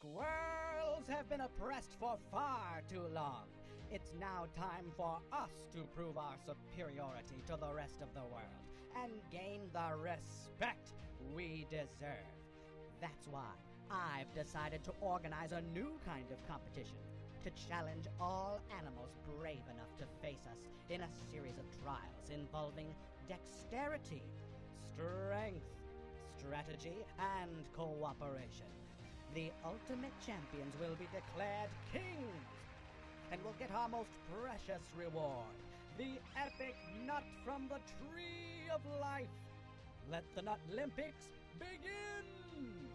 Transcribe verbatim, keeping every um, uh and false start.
Squirrels have been oppressed for far too long. It's now time for us to prove our superiority to the rest of the world and gain the respect we deserve. That's why I've decided to organize a new kind of competition to challenge all animals brave enough to face us in a series of trials involving dexterity, strength, strategy, and cooperation. The ultimate champions will be declared kings and will get our most precious reward, the epic nut from the Tree of Life. Let the Nut Olympics begin!